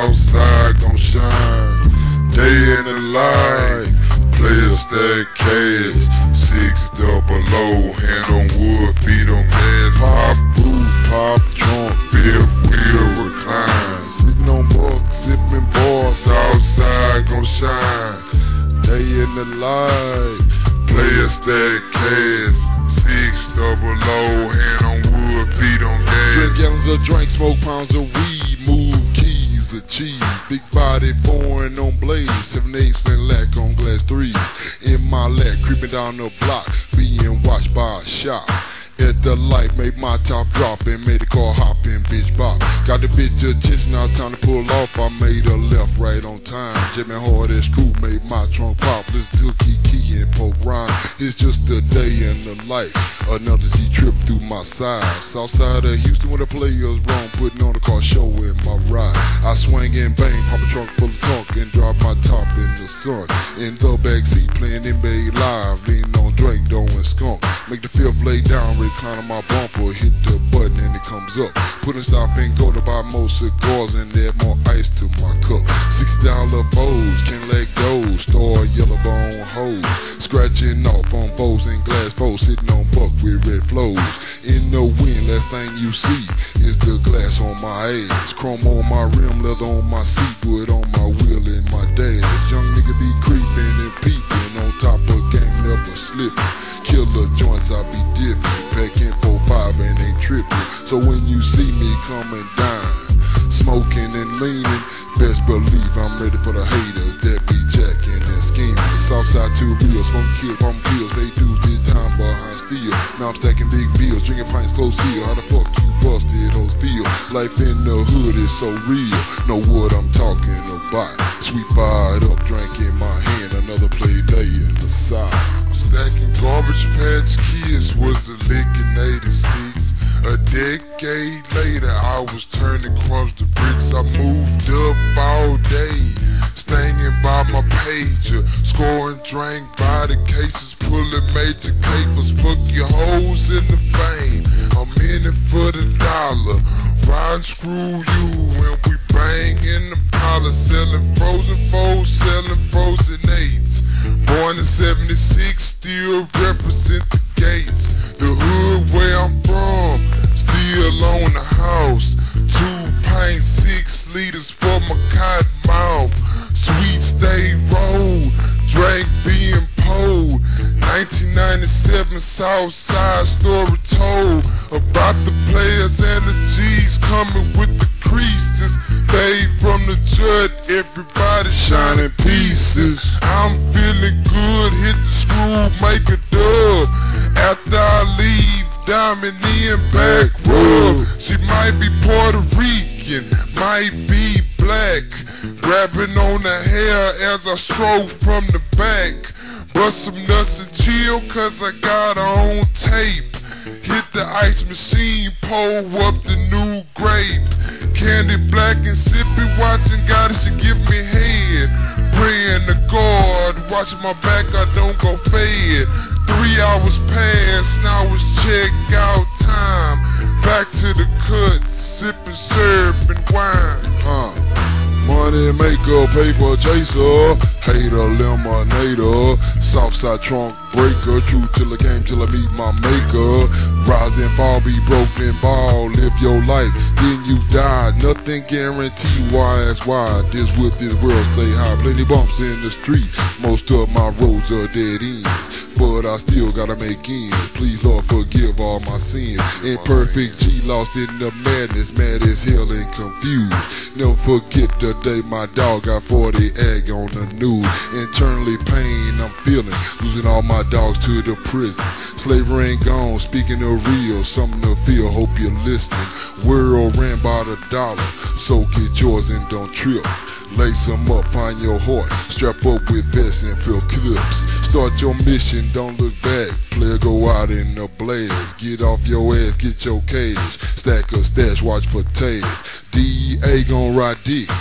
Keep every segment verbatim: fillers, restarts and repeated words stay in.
Southside gon' shine. Day in the light, players stack cash. Six double low, hand on wood, feet on gas. Pop roof, pop trunk, fifth wheel recline. Sitting on bucks, sipping bars. Southside gon' shine. Day in the light, players stack cash. Six double low, hand on wood, feet on gas. Drink gallons of drink, smoke pounds of weed, move keys of cheese. Big body foreign on blades, seven eighths and lack on glass threes. In my lap, creeping down the block, being watched by a shop. At the light, made my top drop and made the car hop in, bitch bop. Got the bitch attention, now time to pull off. I made a left right on time. Jamming hard as screw, made my trunk pop. Listen to Kiki and Pope Rhyme. It's just a day in the life. Another Z trip through my side. Southside of Houston where the players wrong, putting on the car show in my ride. I swing and bang, pop a trunk full of trunk and drop my top in the sun. In the backseat playing N B A Live, leaning on Drake, doing skunk. Make the fifth lay down, recline on my bumper, hit the button and it comes up. Put a stop and go to buy more cigars and add more ice to my cup. Sixty dollar foes, can't let go, star yellow bone hoes. Scratching off on foes and glass foes, sitting on buck with red flows. In the wind, last thing you see is the glass on my ass. Chrome on my rim, leather on my seat, wood on my wheel and my dash. Young nigga be creeping and peeping, on top of gang, never slipping. Killer joints, I be dipping, packing four five and ain't tripping. So when you see me coming down, smoking and leaning, best believe I'm ready for the haters that be jacking and scheming. Southside two real, smoke kill, pump pills, they do this time behind steel. Now I'm stacking big bills, drinking pints close seal. How the fuck you busted those feel? Life in the hood is so real, know what I'm talking about. Sweet fired up, drink in my hand, another play day in the side. Stacking garbage patch kids was the lick in eighty-six. A decade later, I was turning crumbs to bricks. I moved up all day, staying by my pager, scoring drink by the cases, pulling major capers. Fuck your hoes in the vein, I'm in it for the dollar. Ride screw you when we bang in the parlor, selling frozen foes, selling frozen eights. Born in seventy-six, still represent the gates. The hood where I'm from, still on the house. Two pints, six liters for my cotton mouth. Sweet stay rolled, drink being pulled. nineteen ninety-seven Southside story told about the players and the G's coming with the creases. Fade from the jut, everybody shining pieces. I'm feeling good, hit the screw, make a dub. After I leave, diamond in back rub. She might be Puerto Rican, might be black. Grabbing on the hair as I stroll from the back. Bust some nuts and chill, cause I got her on tape. Hit the ice machine, pull up the new grape. Candy black and sippy, watching God, she give me head. Praying to God, watching my back, I don't go fed. Three hours past, now it's check out time. Back to the cut, sipping syrup and wine. Huh. Money maker, paper chaser, hater, eliminator. Southside trunk breaker, true till I came till I meet my maker. Rise and fall, be broken ball, live your life, then you die. Nothing guaranteed, why ask why? This with this world stay high. Plenty bumps in the street, most of my roads are dead ends, but I still gotta make ends. Please Lord forgive all my sins. Imperfect G lost in the madness, mad as hell and confused. Never forget the day my dog got forty egg on the news. Internally pain I'm feeling, losing all my dogs to the prison. Slavery ain't gone, speaking of real, something to feel, hope you're listening. World ran by the dollar, so get yours and don't trip. Lace them up, find your heart, strap up with vests and fill clips. Start your mission, don't look back, player go out in the blaze. Get off your ass, get your cash, stack a stash, watch for tails. D E A gon' ride dick,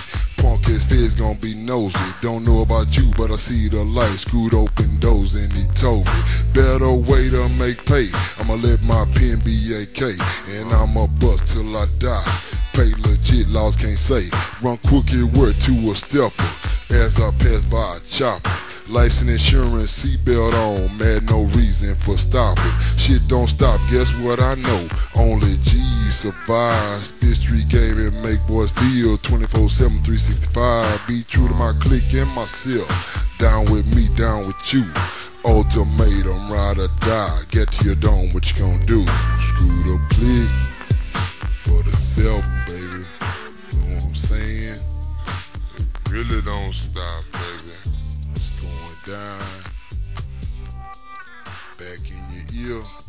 punk ass feds gon' be nosy. Don't know about you, but I see the light. Screwed open doors and he told me, better way to make pay. I'ma let my pen be A K, and I'ma bust till I die. Pay legit, laws can't say. Run quicker word to a stepper as I pass by a chopper. License, insurance, seatbelt on, mad no reason for stopping. Shit don't stop, guess what I know? Only G's survive. Spit street game and make boys feel twenty-four seven, three sixty-five. Be true to my clique and myself. Down with me, down with you. Ultimatum, ride or die. Get to your dome, what you gon' do? Screw the clique for the self, baby. Know what I'm saying? It really don't stop, baby. It's going down. Back in your ear.